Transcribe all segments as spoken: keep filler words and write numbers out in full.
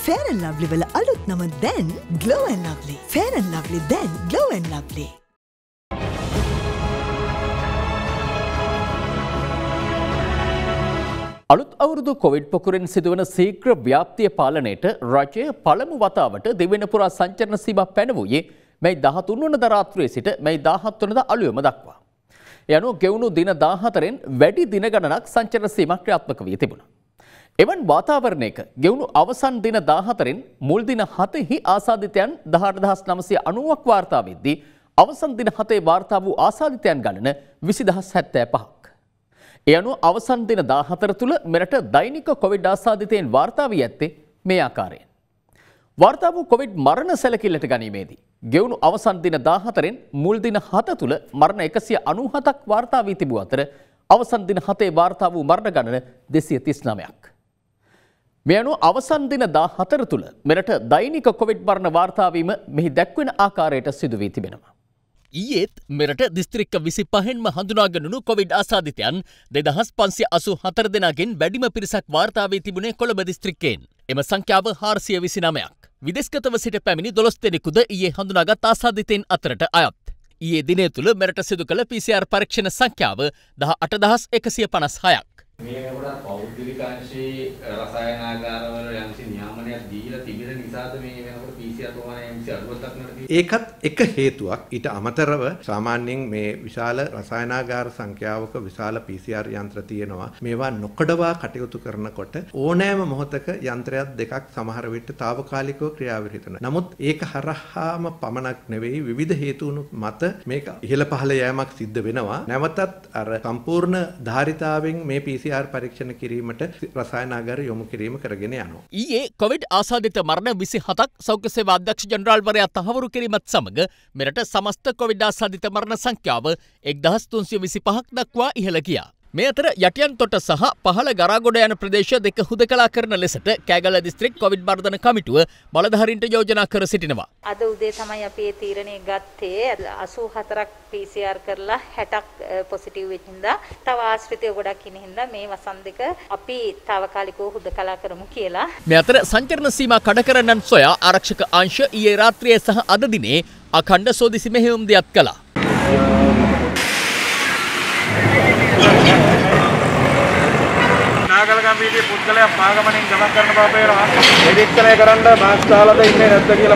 Fair and Lovely වල අලුත් නම දැන් Glow and Lovely. Fair and Lovely දැන් Glow and Lovely. අලුත් අවුරුදු කොවිඩ් පොකුරෙන් සිදුවන ශීඝ්‍ර ව්‍යාප්තිය පාලනයට රජය පළමු වතාවට දෙවන පුරා සංචරණ සීමා පැනවුවේ මැයි දහතුන් වනදා රාත්‍රියේ සිට මැයි දහහත් වනදා අලුයම දක්වා. ඒ අනුව ගෙවුණු දින දාහතරෙන් වැඩි දින ගණනක් සංචරණ සීමා ක්‍රියාත්මක වී තිබුණා. එවන් වාතාවරණයක ගෙවුණු අවසන් දින දාහතරෙන් මුල් දින හතෙහි ආසාදිතයන් දහඅට දහස් නවසිය අනූවක් වාර්තා වෙද්දී අවසන් දින හතේ වාර්තා වූ ආසාදිතයන් ගණන විසි දහස් හැත්තෑ පහක්. ඒ අනුව අවසන් දින දාහතර තුළ මෙරට දෛනික කොවිඩ් ආසාදිතයන් වාර්තා වී ඇත්තේ මේ ආකාරයෙන්. වාර්තා වූ කොවිඩ් මරණ සැලකිල්ලට ගැනීමේදී ගෙවුණු අවසන් දින දාහතරෙන් මුල් දින හත තුළ මරණ එකසිය අනූහතක් වාර්තා වී තිබූ අතර අවසන් දින හතේ වාර්තා වූ මරණ ගණන දෙසිය තිස් නවයක්. මේ අනුව අවසන් දින දාහතර තුළ මෙරට දෛනික කොවිඩ් මරණ වාර්තා වීම මෙහි දැක්වෙන ආකාරයට සිදු වී තිබෙනවා. ඊයේත් මෙරට දිස්ත්‍රික්ක විසි පහෙන්ම හඳුනාගනුණු කොවිඩ් ආසාදිතයන් දෙදහස් පන්සිය අසූ හතර දෙනාගෙන් වැඩිම පිරිසක් වාර්තා වී තිබුණේ කොළඹ දිස්ත්‍රික්කයෙන්. එම සංඛ්‍යාව හාරසිය විසි නවයක්. විදේශගතව සිට පැමිණි දොළොස් දෙනෙකුද ඊයේ හඳුනාගත් ආසාදිතයින් අතරට අයත්. ඊයේ දිනය තුළ මෙරට සිදු කළ පී සී ආර් පරීක්ෂණ සංඛ්‍යාව දහඅට දහස් එකසිය පනස් හයක්. මේ වෙනකොට පෞද්ගලික අංශයේ රසායනාගාරවල යම්සි නියාමනයක් දීලා තිබෙන නිසාද මේ වෙනකොට පී සී ආර් ප්‍රමාණය යම්සි අඩුවක් දක්නට තියෙන්නේ. ඒකත් එක හේතුවක්. ඊට අමතරව සාමාන්‍යයෙන් මේ විශාල රසායනාගාර සංඛ්‍යාවක විශාල පී සී ආර් යන්ත්‍ර තියෙනවා. මේවා නොකඩවා කටයුතු කරනකොට ඕනෑම මොහොතක යන්ත්‍රයක් දෙකක් සමහර විට తాවකාලිකව ක්‍රියාවට හිටිනවා. නමුත් ඒක හරහාම පමණක් නෙවෙයි විවිධ හේතුන් මත මේක ඉහළ පහළ යෑමක් සිද්ධ වෙනවා. නැවතත් අර සම්පූර්ණ ධාරිතාවෙන් මේ පී සී ආර් පරීක්ෂණ කිරීමට රසායනාගාර යොමු කිරීම කරගෙන යනවා. ඊයේ කොවිඩ් ආසාදිත මරණ විසි හතක් සෞඛ්‍ය සේවා අධ්‍යක්ෂ ජනරාල්වරයා තහවුරු කිරීමත් සමග මෙරට සමස්ත කොවිඩ් ආසාදිත මරණ සංඛ්‍යාව එක්දහස් තුන්සිය විසි පහක් දක්වා ඉහළ ගියා. මේ අතර යටියන් තොට සහ පහළ ගරාගොඩ යන ප්‍රදේශ දෙක හුදකලා කරන ලෙසට කෑගල්ල දිස්ත්‍රික් කොවිඩ් මර්ධන කමිටුව බලධාරීන්ට යෝජනා කර සිටිනවා. අද උදේ තමයි අපි මේ තීරණය ගත්තේ අසූ හතරක් පී සී ආර් කරලා හැටක් පොසිටිව් වෙච්ච හින්දා තව ආශ්‍රිතයෝ ගොඩක් ඉන්න හින්දා මේ වසන් දෙක අපි తాවකාලිකව හුදකලා කරමු කියලා. මේ අතර සංචරණ සීමා කඩ කරන්නන් සොයා ආරක්ෂක අංශ ඊයේ රාත්‍රියේ සහ අද දිනේ අඛණ්ඩ සෝදිසි මෙහෙයුම් දියත් කළා. නාගලගම්බීදී පුද්ගලයා පාගමනින් ගමන් කරන බව පේනවා. නිරීක්ෂණය කරන්න මාස් දාලාද ඉන්නේ නැද්ද කියලා.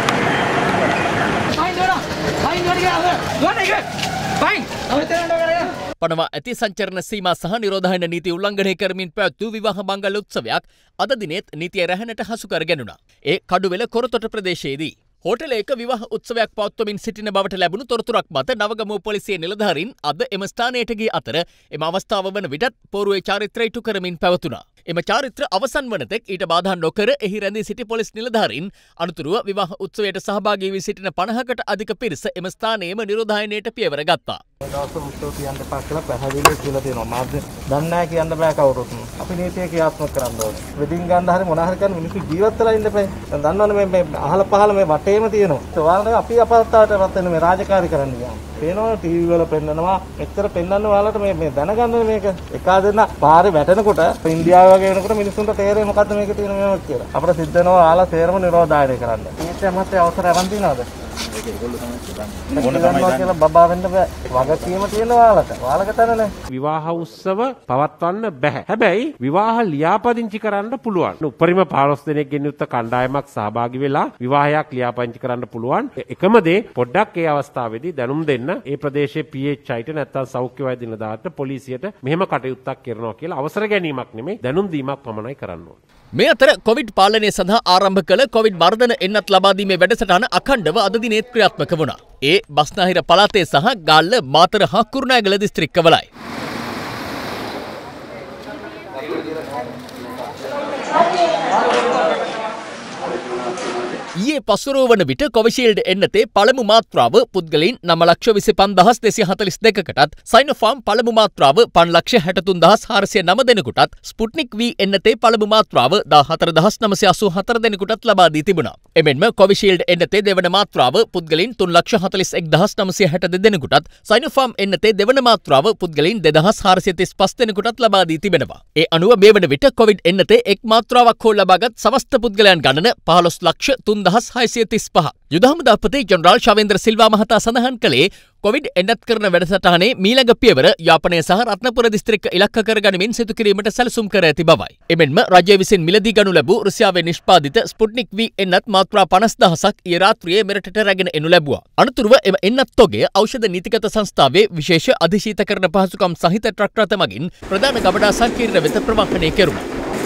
පනවා ඇති සංචරණ සීමා සහ නිරෝධායන නීති උල්ලංඝනය කරමින් පැවැත්වූ විවාහ මංගල උත්සවයක් අද දිනෙත් නීතිය රැහැනට හසු කර ගැනුණා. ඒ කඩුවෙල කොරතොට ප්‍රදේශයේදී හෝටලයක විවාහ උත්සවයක් පවත්වමින් සිටින බවට ලැබුණු තොරතුරක් මත නවගමුව පොලිසියේ නිලධාරීන් අද එම ස්ථානයට ගිය අතර එම අවස්ථාව වන විටත් පෝරුවේ චාරිත්‍රය ඉටු කරමින් පැවතුණා. එම චාරිත්‍ර අවසන් වන තෙක් ඊට බාධා නොකර එහි රැඳී සිටි පොලිස් නිලධාරීන් අනතුරුව විවාහ උත්සවයට සහභාගී වී සිටින පනහකට අධික පිරිස එම ස්ථානයේම නිරෝධායනයට පියවර ගත්තා. දවස් උත්සව කියන්න එපා කියලා පැහැදිලිව කියලා තියෙනවා. මාධ්‍ය දන්නේ නැහැ කියන්න බෑ කවුරුත්. අපි නීතිය ක්‍රියාත්මක කරන්න ඕනේ. වෙඩින් ගන්න හරි මොනවා හරි කරන්න මිනිස්සු ජීවත් වෙලා ඉන්න බෑ. දැන් දන්නවනේ මේ මේ අහල පහල මේ වටේම තියෙනවා. ඒ වගේ අපි අපහසුතාවයටපත් වෙන මේ රාජකාරී කරන්න ගියාම. පේනවා ටීවී වල පෙන්නනවා. එච්චර පෙන්නන්න ඔයාලට මේ මේ දැනගන්න මේක. එකා දෙන්න පාරේ වැටෙනකොට ඉන්දියාව වගේ වෙනකොට මිනිස්සුන්ට තේරෙන්නේ මොකද්ද මේක තියෙන මේවා කියලා. අපිට සිද්ධ වෙනවා ඔයාලා සේරම නිරෝධායනය කරන්න. ඊට මැත්තේ අවසර අරන් තියනවද? ඒක ඒගොල්ලෝ තමයි කරන්නේ. මොන තමයි කියලා බබා වෙන්න බෑ. වගකීම තියෙන ඔයාලට. ඔයාලට තනනේ. විවාහ උත්සව පවත්වන්න බෑ. හැබැයි විවාහ ලියාපදිංචි කරන්න පුළුවන්. උපරිම පහළොස් දෙනෙක්ගෙන් යුක්ත කණ්ඩායමක් සහභාගී වෙලා විවාහයක් ලියාපදිංචි කරන්න පුළුවන්. එකම දේ පොඩ්ඩක් ඒ අවස්ථාවේදී දැනුම් දෙන්න ඒ ප්‍රදේශයේ පී එච් ආයිට නැත්නම් සෞඛ්‍ය වෛද්‍ය නිලධාරීන්ට පොලිසියට මෙහෙම කටයුත්තක් කරනවා කියලා අවසර ගැනීමක් නෙමෙයි දැනුම් දීමක් පමණයි කරන්න ඕනේ. මේ අතර කොවිඩ් පාලනය සඳහා ආරම්භ කළ කොවිඩ් මර්ධන එන්නත් ලබා දීමේ වැඩසටහන අඛණ්ඩව අද දිනේත් ක්‍රියාත්මක වුණා. ඒ බස්නාහිර පළාතේ සහ ගාල්ල මාතර හා කුරුණෑගල දිස්ත්‍රික්කවලයි. ඊයේ පසුරෝ වන විට කොවිෂීල්ඩ් එන්නතේ පළමු මාත්‍රාව පුද්ගලයන් නව ලක්ෂ විසි පන්දහස් දෙසිය හතළිස් දෙකකටත් සයිනෝෆාර්ම් පළමු මාත්‍රාව පන්ස් ලක්ෂ හැටතුන් දහස් හාරසිය නව දෙනෙකුටත් ස්පුට්නික් වී එන්නතේ පළමු මාත්‍රාව දාහතර දහස් නවසිය අසූ හතර දෙනෙකුටත් ලබා දී තිබුණා. එමෙන්ම කොවිෂීල්ඩ් එන්නතේ දෙවන මාත්‍රාව පුද්ගලයන් තුන් ලක්ෂ හතළිස් එක් දහස් නවසිය හැට දෙක දෙනෙකුටත් සයිනෝෆාර්ම් එන්නතේ දෙවන මාත්‍රාව පුද්ගලයන් දෙදහස් හාරසිය තිස් පහ දෙනෙකුටත් ලබා දී තිබෙනවා. ඒ අනුව මේ වන විට කොවිඩ් එන්නතේ එක් මාත්‍රාවක් හෝ ලබාගත් සමස්ත පුද්ගලයන් ගණන පහළොස් ලක්ෂ තුන් දහස් හයසිය තිස් පහ. යුද හමුදාපති ජනරාල් ශවේන්ද්‍ර සිල්වා මහතා සඳහන් කළේ කොවිඩ් එන්නත් කරන වැඩසටහනේ මීළඟ පියවර යාපනය සහ රත්නපුර දිස්ත්‍රික්ක ඉලක්ක කරගනිමින් සිදු කිරීමට සැලසුම් කර ඇති බවයි. එමෙන්ම රජය විසින් මිලදී ගනු ලැබූ රුසියාවේ නිෂ්පාදිත ස්පුට්නික් වී එන්නත් මාත්‍රා පනස් දහසක් ඊයේ රාත්‍රියේ මෙරටට රැගෙන එනු ලැබුවා. අනතුරුව එම එන්නත් තොගය ඖෂධ නීතිගත සංස්ථාවේ විශේෂ අධිශීතකරණ පහසුකම් සහිත ට්‍රක් රථ මගින් ප්‍රධාන ගබඩා සංකීර්ණ වෙත ප්‍රවාහනය කෙරුණා.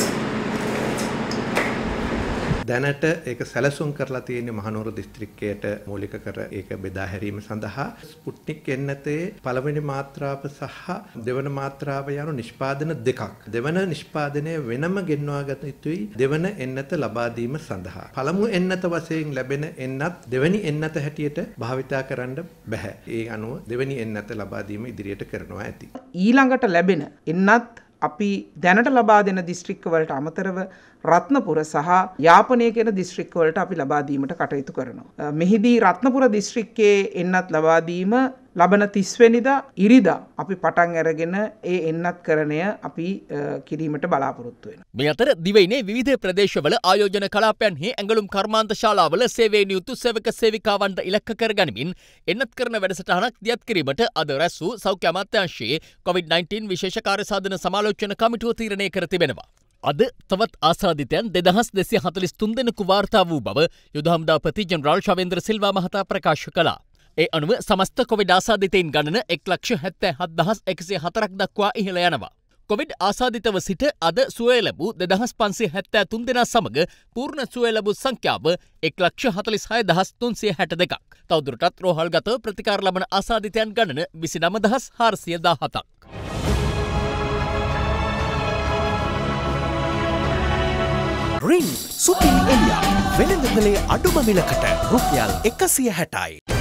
දැනට ඒක සැලසුම් කරලා තියෙන මහනුවර දිස්ත්‍රික්කයට මූලික කර ඒක බෙදා හැරීම සඳහා ස්පුට්නික් එන්නතේ පළවෙනි මාත්‍රාව සහ දෙවන මාත්‍රාව යන නිෂ්පාදන දෙකක්. දෙවන නිෂ්පාදනය වෙනම ගෙන්වා ගත යුතුයි දෙවන එන්නත ලබා දීම සඳහා. පළමු එන්නත වශයෙන් ලැබෙන එන්නත් දෙවැනි එන්නත හැටියට භාවිතා කරන්න බෑ. ඒ අනුව දෙවැනි එන්නත ලබා දීම ඉදිරියට කරනවා ඇති. ඊළඟට ලැබෙන එන්නත් අපි දැනට ලබා දෙන දිස්ත්‍රික්ක වලට අමතරව රත්නපුර සහ යාපනය කියන දිස්ත්‍රික්ක වලට අපි ලබා දීමට කටයුතු කරනවා. මෙහිදී රත්නපුර දිස්ත්‍රික්කයේ එන්නත් ලබා දීම ලබන තිස් වෙනිදා ඉරිදා අපි පටන් අරගෙන ඒ එන්නත් කරණය අපි කිරීමට බලාපොරොත්තු වෙනවා. මේ අතර දිවයිනේ විවිධ ප්‍රදේශවල ආයෝජන කලාපයන්හි ඇඟලුම් කර්මාන්ත ශාලාවල සේවයේ නියුතු සේවක සේවිකාවන්ට ඉලක්ක කරගනිමින් එන්නත් කරන වැඩසටහනක් දියත් කිරීමට අද රැස් වූ සෞඛ්‍ය අමාත්‍යාංශයේ කොවිඩ් නයින්ටීන් විශේෂ කාර්යසාධන සමාලෝචන කමිටුව තීරණය කර තිබෙනවා. අද තවත් ආසාදිතයන් දෙදහස් දෙසිය හතළිස් තුන් දෙනෙකු වාර්තා වූ බව යුද හමුදාපති ජනරාල් ශවේන්ද්‍ර සිල්වා මහතා ප්‍රකාශ කළා. ඒ අනුව සමස්ත කොවිඩ් ආසාදිතයින් ගණන එක් ලක්ෂ හැත්තෑ හත් දහස් එකසිය හතරක් දක්වා ඉහළ යනවා. කොවිඩ් ආසාදිතව සිට අද සුවය ලැබූ දෙදහස් පන්සිය හැත්තෑ තුන් දෙනා සමග පූර්ණ සුවය ලැබූ සංඛ්‍යාව එක් ලක්ෂ හතළිස් හය දහස් තුන්සිය හැට දෙකක්. තවදුරටත් රෝහල්ගතව ප්‍රතිකාර ලබන ආසාදිතයන් ගණන විසිනම දහස් හාරසිය දාහතක්. රින් සුපිරි එලියා වෙළඳ පොලේ අඩුම මිලකට රුපියල් එකසිය හැටයි.